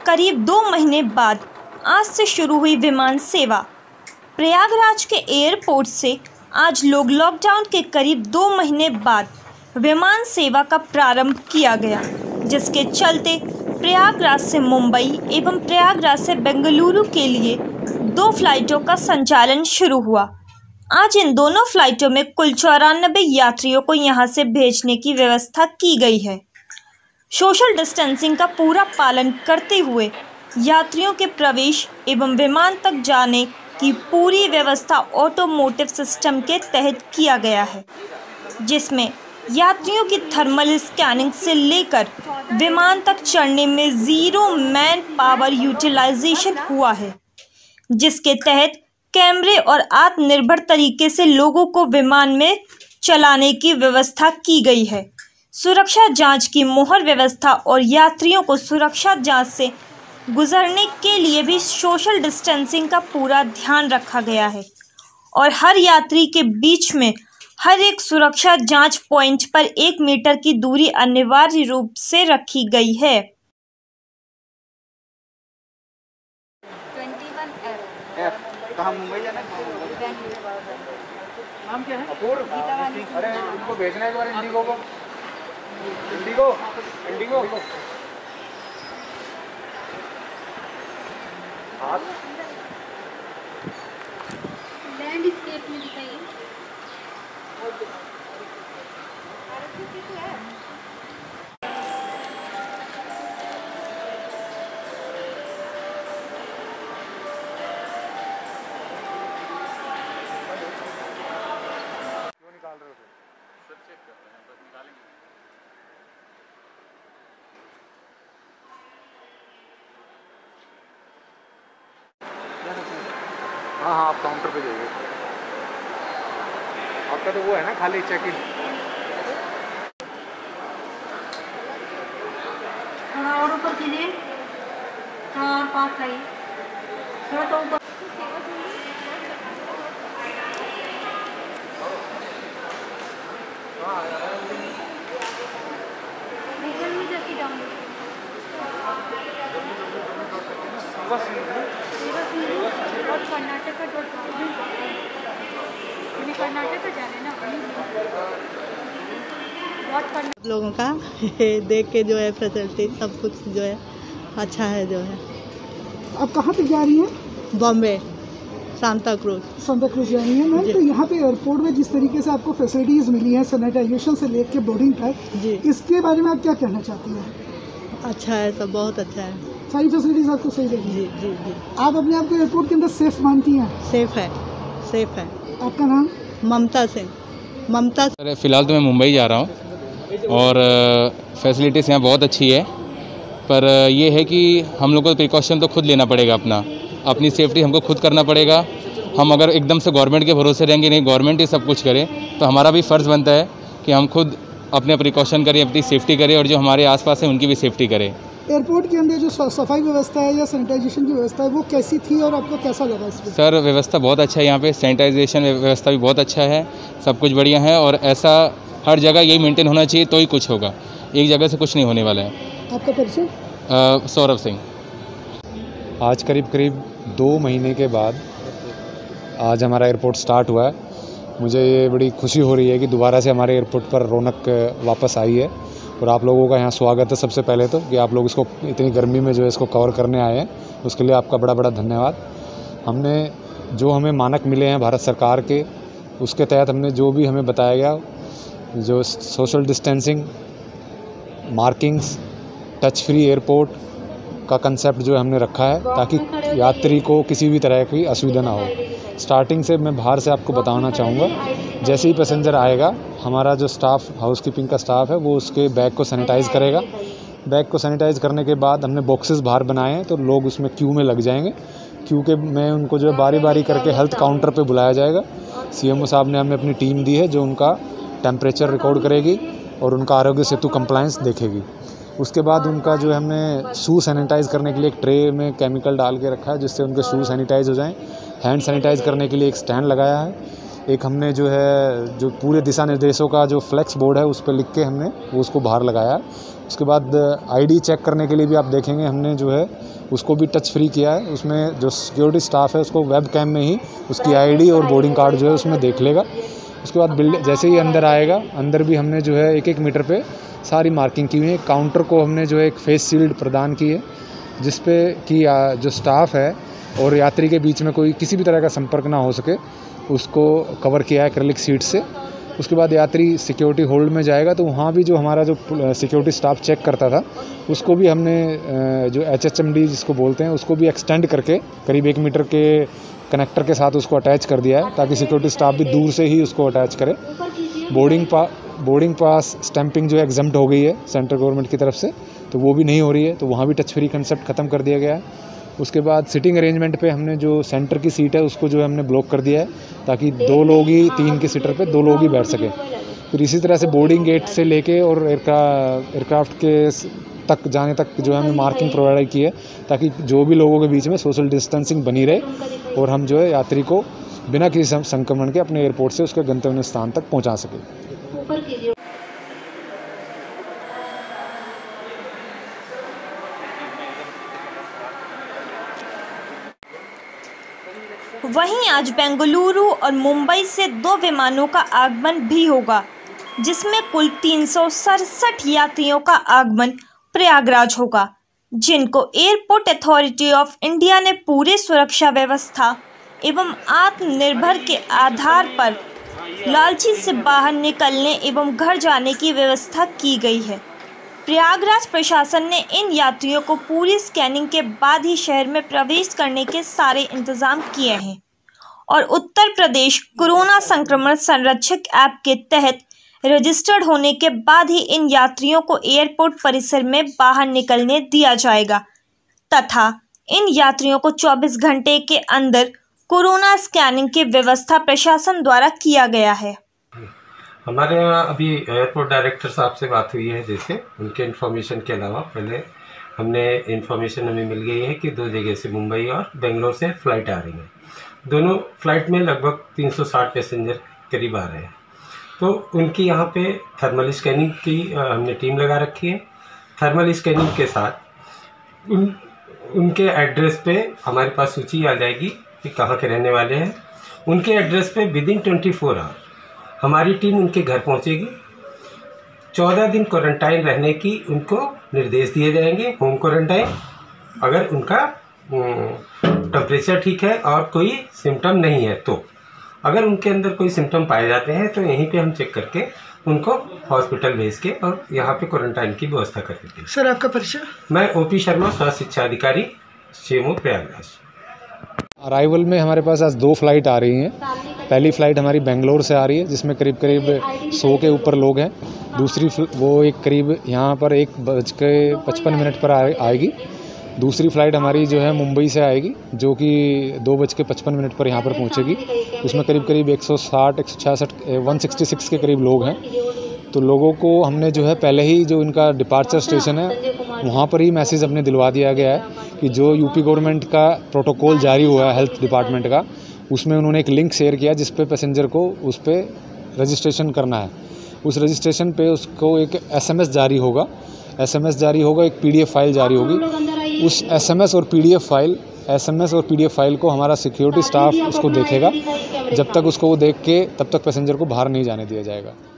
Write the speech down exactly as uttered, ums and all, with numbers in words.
करीब दो महीने बाद आज से शुरू हुई विमान सेवा। प्रयागराज के एयरपोर्ट से आज लोग लॉकडाउन के करीब दो महीने बाद विमान सेवा का प्रारंभ किया गया, जिसके चलते प्रयागराज से मुंबई एवं प्रयागराज से बेंगलुरु के लिए दो फ्लाइटों का संचालन शुरू हुआ। आज इन दोनों फ्लाइटों में कुल चौरानबे यात्रियों को यहां से भेजने की व्यवस्था की गई है। सोशल डिस्टेंसिंग का पूरा पालन करते हुए यात्रियों के प्रवेश एवं विमान तक जाने की पूरी व्यवस्था ऑटोमोटिव सिस्टम के तहत किया गया है, जिसमें यात्रियों की थर्मल स्कैनिंग से लेकर विमान तक चढ़ने में ज़ीरो मैन पावर यूटिलाइजेशन हुआ है, जिसके तहत कैमरे और आत्मनिर्भर तरीके से लोगों को विमान में चलाने की व्यवस्था की गई है। सुरक्षा जांच की मोहर व्यवस्था और यात्रियों को सुरक्षा जांच से गुजरने के लिए भी सोशल डिस्टेंसिंग का पूरा ध्यान रखा गया है और हर यात्री के बीच में हर एक सुरक्षा जांच पॉइंट पर एक मीटर की दूरी अनिवार्य रूप से रखी गई है। कहाँ मुंबई जाना है? नाम क्या है? अपूर्व। अरे उनको भेजना है एक बार इंडिगो को। इंडिगो इंडिगो लैंडस्केप में दिखाइए। निकाल रहे हो सर? चेक कर रहे हैं, बस निकालेंगे। हाँ हाँ, आप काउंटर पे जाइए। आपका तो वो है ना, खाली चेक इन। थोड़ा और ऊपर कीजिए, थोड़ा और पास लाइए, थोड़ा सा ऊपर। कर्नाटक का कर्नाटक जाने ना बहुत लोगों का देख के जो है फैसिलिटी सब कुछ जो है अच्छा है। जो है आप कहाँ पे जा रही हैं? बॉम्बे सांता क्रूज। सांता क्रूज जा रही है मैम। तो यहाँ पे एयरपोर्ट में जिस तरीके से आपको फैसिलिटीज़ मिली हैं सैनिटाइजेशन से लेकर बोर्डिंग तक जी, इसके बारे में आप क्या कहना चाहती हैं? अच्छा है, सब बहुत अच्छा है, सारी फैसिलिटीज़ आपको सही लगी? जी जी जी। आप अपने आप को एयरपोर्ट के अंदर सेफ मानती हैं? सेफ है, सेफ है। आपका नाम? ममता सिंह। ममता। सर फिलहाल तो मैं मुंबई जा रहा हूँ और फैसिलिटीज़ यहाँ बहुत अच्छी है, पर ये है कि हम लोग को प्रिकॉशन तो खुद लेना पड़ेगा, अपना अपनी सेफ्टी हमको खुद करना पड़ेगा। हम अगर एकदम से गवर्नमेंट के भरोसे रहेंगे, नहीं गवर्नमेंट ही सब कुछ करे, तो हमारा भी फ़र्ज़ बनता है कि हम खुद अपने प्रिकॉशन करें, अपनी सेफ्टी करें और जो हमारे आसपास है उनकी भी सेफ्टी करें। एयरपोर्ट के अंदर जो सफाई व्यवस्था है या सैनिटाइजेशन की व्यवस्था है वो कैसी थी और आपको कैसा लगा इसमें? सर व्यवस्था बहुत अच्छा है, यहाँ पे सैनिटाइजेशन व्यवस्था भी बहुत अच्छा है, सब कुछ बढ़िया है और ऐसा हर जगह यही मेंटेन होना चाहिए तो ही कुछ होगा, एक जगह से कुछ नहीं होने वाला है। आपका परिचय? सौरभ सिंह। आज करीब करीब दो महीने के बाद आज हमारा एयरपोर्ट स्टार्ट हुआ है। मुझे ये बड़ी खुशी हो रही है कि दोबारा से हमारे एयरपोर्ट पर रौनक वापस आई है और आप लोगों का यहाँ स्वागत है। सबसे पहले तो कि आप लोग इसको इतनी गर्मी में जो है इसको कवर करने आए हैं, उसके लिए आपका बड़ा बड़ा धन्यवाद। हमने जो हमें मानक मिले हैं भारत सरकार के, उसके तहत हमने जो भी हमें बताया गया, जो social distancing, markings, touch free airport का कंसेप्ट जो हमने रखा है ताकि यात्री को किसी भी तरह की असुविधा ना हो। स्टार्टिंग से मैं बाहर से आपको बताना चाहूँगा, जैसे ही पैसेंजर आएगा हमारा जो स्टाफ, हाउसकीपिंग का स्टाफ है, वो उसके बैग को सैनिटाइज़ करेगा। बैग को सैनिटाइज़ करने के बाद हमने बॉक्सेस बाहर बनाए हैं, तो लोग उसमें क्यू में लग जाएंगे। क्यू के में उनको जो है बारी बारी करके हेल्थ काउंटर पे बुलाया जाएगा। सीएमओ साहब ने हमें अपनी टीम दी है जो उनका टेम्परेचर रिकॉर्ड करेगी और उनका आरोग्य सेतु कंप्लायंस देखेगी। उसके बाद उनका जो है हमने शू सैनिटाइज़ करने के लिए एक ट्रे में केमिकल डाल के रखा है जिससे उनके शू सैनिटाइज़ हो जाएं। हैंड सैनिटाइज़ करने के लिए एक स्टैंड लगाया है एक हमने जो है जो पूरे दिशा निर्देशों का जो फ्लेक्स बोर्ड है उस पर लिख के हमने वो उसको बाहर लगाया। उसके बाद आईडी चेक करने के लिए भी आप देखेंगे हमने जो है उसको भी टच फ्री किया है। उसमें जो सिक्योरिटी स्टाफ है उसको वेब कैम में ही उसकी आईडी और बोर्डिंग कार्ड जो है उसमें देख लेगा। उसके बाद बिल्ड जैसे ही अंदर आएगा, अंदर भी हमने जो है एक एक मीटर पे सारी मार्किंग की हुई है। काउंटर को हमने जो है एक फेस शील्ड प्रदान की है जिस पे कि जो स्टाफ है और यात्री के बीच में कोई किसी भी तरह का संपर्क ना हो सके उसको कवर किया है एक्रिलिक शीट से। उसके बाद यात्री सिक्योरिटी होल्ड में जाएगा तो वहाँ भी जो हमारा जो सिक्योरिटी स्टाफ चेक करता था उसको भी हमने जो एच एच एम डी जिसको बोलते हैं उसको भी एक्सटेंड करके करीब एक मीटर के कनेक्टर के साथ उसको अटैच कर दिया है ताकि सिक्योरिटी स्टाफ भी दूर से ही उसको अटैच करे। बोर्डिंग पा बोर्डिंग पास स्टैंपिंग जो है एग्जम्प्ट हो गई है सेंट्रल गवर्नमेंट की तरफ से, तो वो भी नहीं हो रही है, तो वहाँ भी टच फ्री कंसेप्ट ख़त्म कर दिया गया है। उसके बाद सिटिंग अरेंजमेंट पे हमने जो सेंटर की सीट है उसको जो है हमने ब्लॉक कर दिया है ताकि दो लोग ही तीन के सीटर पे दो लोग ही बैठ सकें। फिर इसी तरह से बोर्डिंग गेट से लेके और एयरक्राफ्ट के तक जाने तक जो है हमने मार्किंग प्रोवाइड की है ताकि जो भी लोगों के बीच में सोशल डिस्टेंसिंग बनी रहे और हम जो है यात्री को बिना किसी संक्रमण के अपने एयरपोर्ट से उसके गंतव्य स्थान तक पहुँचा सकें। वहीं आज बेंगलुरु और मुंबई से दो विमानों का आगमन भी होगा जिसमें कुल तीन सौ सड़सठ यात्रियों का आगमन प्रयागराज होगा, जिनको एयरपोर्ट अथॉरिटी ऑफ इंडिया ने पूरे सुरक्षा व्यवस्था एवं आत्मनिर्भर के आधार पर लालची से बाहर निकलने एवं घर जाने की व्यवस्था की गई है। प्रयागराज प्रशासन ने इन यात्रियों को पूरी स्कैनिंग के बाद ही शहर में प्रवेश करने के सारे इंतजाम किए हैं और उत्तर प्रदेश कोरोना संक्रमण संरक्षक ऐप के तहत रजिस्टर्ड होने के बाद ही इन यात्रियों को एयरपोर्ट परिसर में बाहर निकलने दिया जाएगा तथा इन यात्रियों को चौबीस घंटे के अंदर कोरोना स्कैनिंग की व्यवस्था प्रशासन द्वारा किया गया है। हमारे यहाँ अभी एयरपोर्ट डायरेक्टर साहब से बात हुई है, जैसे उनके इन्फॉर्मेशन के अलावा पहले हमने इन्फॉर्मेशन हमें मिल गई है कि दो जगह से मुंबई और बेंगलोर से फ़्लाइट आ रही हैं। दोनों फ़्लाइट में लगभग तीन सौ साठ पैसेंजर करीब आ रहे हैं, तो उनकी यहाँ पे थर्मल स्कैनिंग की हमने टीम लगा रखी है। थर्मल स्कैनिंग के साथ उन उनके एड्रेस पे हमारे पास सूची आ जाएगी कि कहाँ के रहने वाले हैं। उनके एड्रेस पे within twenty four hour हमारी टीम उनके घर पहुंचेगी। चौदह दिन क्वारंटाइन रहने की उनको निर्देश दिए जाएंगे, होम क्वारंटाइन, अगर उनका टेम्परेचर ठीक है और कोई सिम्टम नहीं है तो। अगर उनके अंदर कोई सिम्टम पाए जाते हैं तो यहीं पे हम चेक करके उनको हॉस्पिटल भेज के और यहाँ पे क्वारंटाइन की व्यवस्था कर देते हैं। सर आपका परिचय? मैं ओपी शर्मा, स्वास्थ्य शिक्षा अधिकारी, शेमो प्रयागराज। अराइवल में हमारे पास आज दो फ्लाइट आ रही हैं। पहली फ़्लाइट हमारी बेंगलोर से आ रही है जिसमें करीब करीब सौ के ऊपर लोग हैं। दूसरी वो एक करीब यहाँ पर एक बज के पचपन मिनट पर आएगी। दूसरी फ़्लाइट हमारी जो है मुंबई से आएगी जो कि दो बज के पचपन मिनट पर यहाँ पर पहुँचेगी। उसमें करीब करीब एक सौ साठ एक सौ छियासठ वन सिक्सटी सिक्स के करीब लोग हैं। तो लोगों को हमने जो है पहले ही जो इनका डिपार्चर स्टेशन है वहाँ पर ही मैसेज अपने दिलवा दिया गया है कि जो यूपी गवर्नमेंट का प्रोटोकॉल जारी हुआ है हेल्थ डिपार्टमेंट का, उसमें उन्होंने एक लिंक शेयर किया जिस पे पैसेंजर को उस पर रजिस्ट्रेशन करना है। उस रजिस्ट्रेशन पे उसको एक एसएमएस जारी होगा एसएमएस जारी होगा एक पीडीएफ फाइल जारी होगी। उस एसएमएस और पीडीएफ फाइल एसएमएस और पीडीएफ फाइल को हमारा सिक्योरिटी स्टाफ उसको देखेगा। जब तक उसको वो देख के तब तक पैसेंजर को बाहर नहीं जाने दिया जाएगा।